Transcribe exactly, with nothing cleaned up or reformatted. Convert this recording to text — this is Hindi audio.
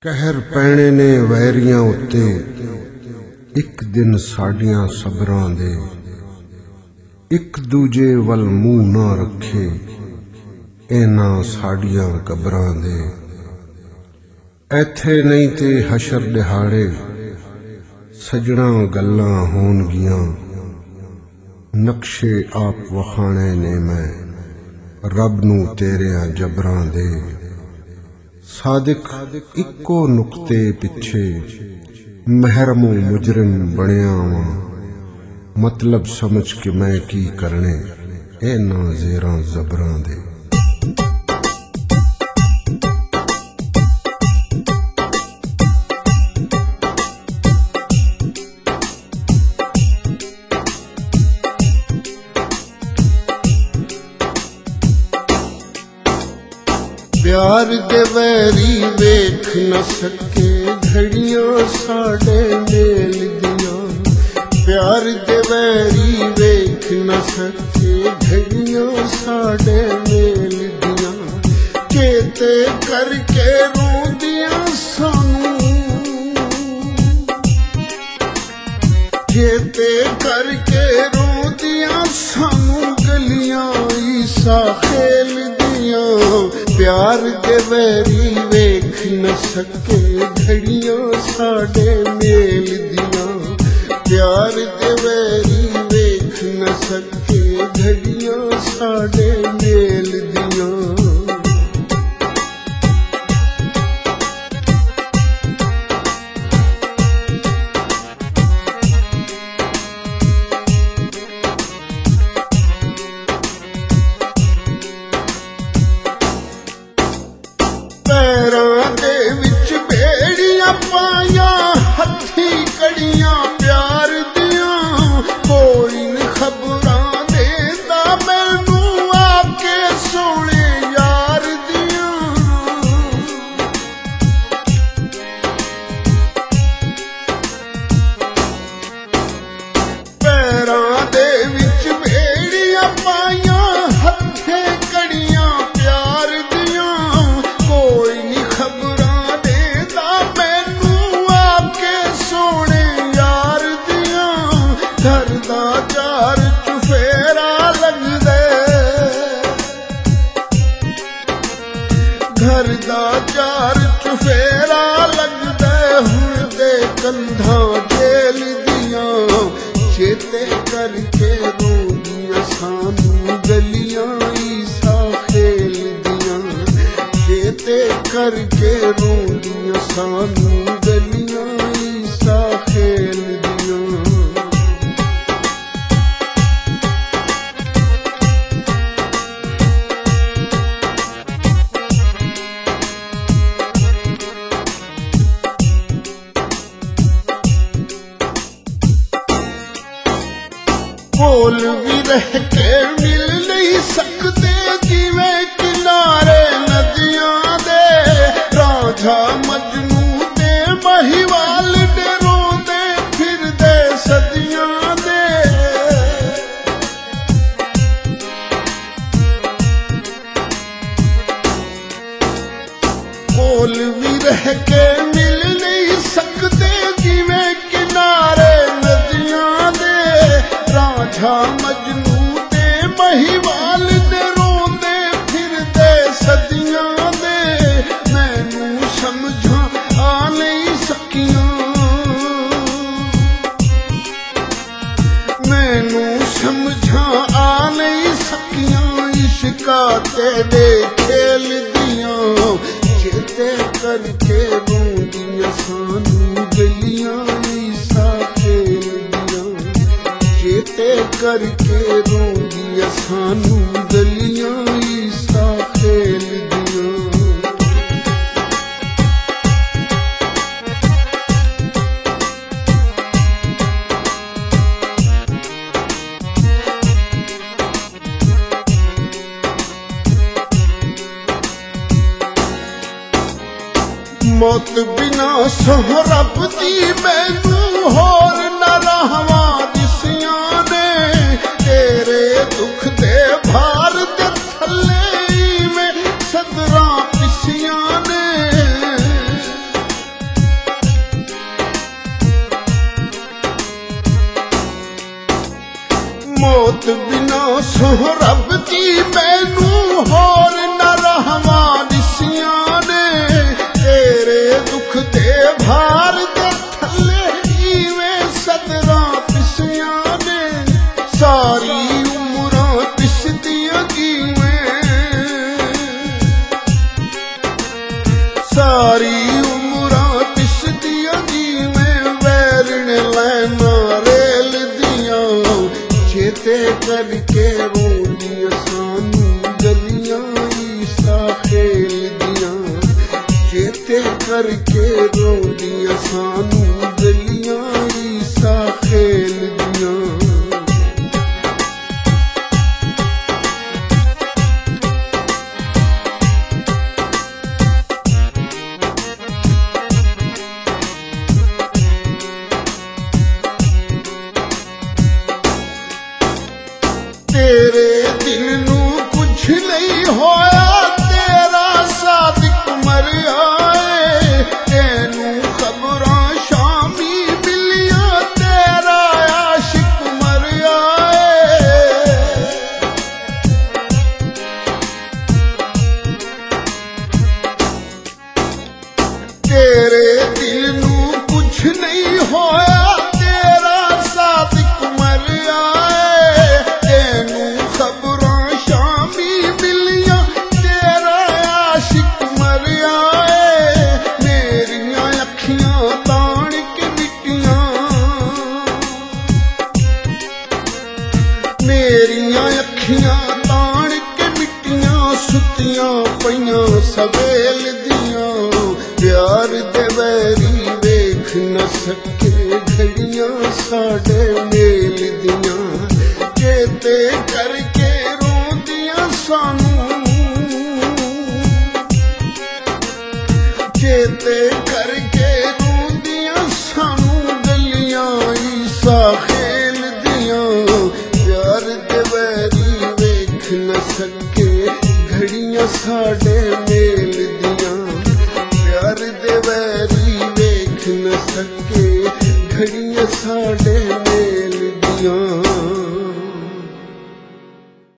कहर पैणे ने वैरियां उत्ते एक दिन साडियां सबरां दे, एक दूजे वल मूंह ना रखे इन्हां साडियां कबरां दे। ऐथे नहीं ते हशर दिहाड़े सजना गल्लां होणगियां, नक्शे आप वखाणे ने मैं रब नू तेरियां जबरां दे। सादिक इक्को नुक्ते पिछे महरमो मुजरिम बनिया वां, मतलब समझ के मैं की करने इन्हां ज़ेरां ज़बरां दे। प्यार दे वैरी वेख न सके घड़ियां साडे मेल दियां, प्यार दे वैरी वेख न सके घड़ियां साडे मेल दियां। चेते करके रोंदियां सानू, चेते करके रोंदियां सानू गलियां ईसा खेल दियां। प्यार दे वैरी वेख न सके घड़ियां साडे मेल दियां, प्यार दे वैरी वेख न सके घड़ियां साडे मेल दियां। पाया हथी कड़ियां प्यार दियां, कोई न खबरां देता मैनू आके सोने यार दियां। पैरां दे विच बेड़ियां पाया हथे कड़ियां प्यार दियां, कोई न खबरां घर दा चार चुफेरा लगदे, घर दा चार चुफेरा लगदे हुण दे कंधां जेल दियां। चेते करके रोंदियां सानू गलियां ईसा खेल दियां, चेते करके रोंदियां सानू गलियां ईसा खेल दियां। कोल भी रह के मिल नहीं सकते जिवें किनारे नदियां दे, रांझा मजनू दे महिवाल दे रोंदे फिरदे सदियां दे। कोल भी रह के मिल नहीं सकते जिवें किनारे नदियां दे, रांझा मजनू दे महिवाल दे रोंदे फिरदे सदियां दे। मैनू समझां आ नहीं सकियां, मैनू समझां आ नहीं सकियां इश्का तेरे खेल दियां। चेते करके रोंदियां सानू गलियां ईसा खेल दियां, चेते करके रोंदियां सानू गलियां ईसा खेल दियां। मौत बिना सोह रब दी मैनू होर न रहवां दिसियां ने, तेरे दुख दे भार दे थल्ले में सदरां पिसियां ने। इथों रब दी मैनू होर न रहवा दिसियां ने, तेरे दुख दे भार दे थल्ले इवें सदरां पिसियां ने, सारी उमरां पिसदियां किवें, सारी उमरां पिसदियां किवें, वैरण लैना रेल दियां, चेते करके रोंदियां सानू गलियां ईसा खेल दियां, चेते करके रोंदियां सानू गलियां ईसा खेल दियां। तेरे दिल नू कुछ नहीं होया, तेरा सादिक मरिया है, तेनू खबरां शामी मिलियां, तेरा आशिक मरिया है। तेरे दिल नू कुछ नहीं होया, तेरा सादिक मरिया है, तेनू खबरां शामी मिलियां, तेरा आशिक मरिया है। मेरियां अखियां ताण के मिटियां, मेरियां अखियां ताण के मिटियां, सुतियां पईयां सवेल दियां, प्यार दे वैरी वेख न सके घड़ियां साडे मेल दियां, चेते करके रोंदियां सानू, चेते करके रोंदियां सानू गलियां ईसा खेल दियां, प्यार दे वैरी वेख न सके घड़ियां साडे मेल दियां, प्यार दे वैरी वेख न सके घड़ियां साडे